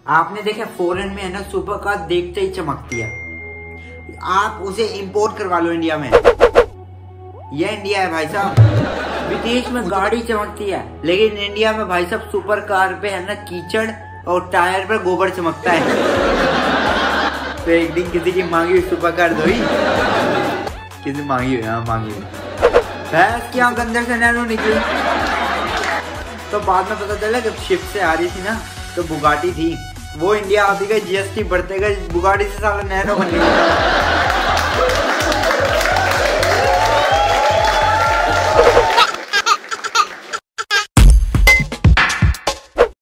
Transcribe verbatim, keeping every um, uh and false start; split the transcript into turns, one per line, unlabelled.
आपने देखा फॉरेन में है ना सुपर कार देखते ही चमकती है, आप उसे इंपोर्ट करवा लो इंडिया में। ये इंडिया है भाई साहब, विदेश में गाड़ी चमकती है लेकिन इंडिया में भाई साहब सुपर कार पे है ना कीचड़ और टायर पर गोबर चमकता है। तो एक दिन किसी की मांगी हुई सुपर कार धोई, किसी मांगी हुई, हाँ मांगी हुई भैंस की आंख अंदर से नैनो निकली। तो बाद में पता चला जब शिफ्ट से आ रही थी ना तो बुगाटी थी, वो इंडिया आती गई, जीएसटी बढ़ते गए, बुगाटी से साला नैनो बन गया।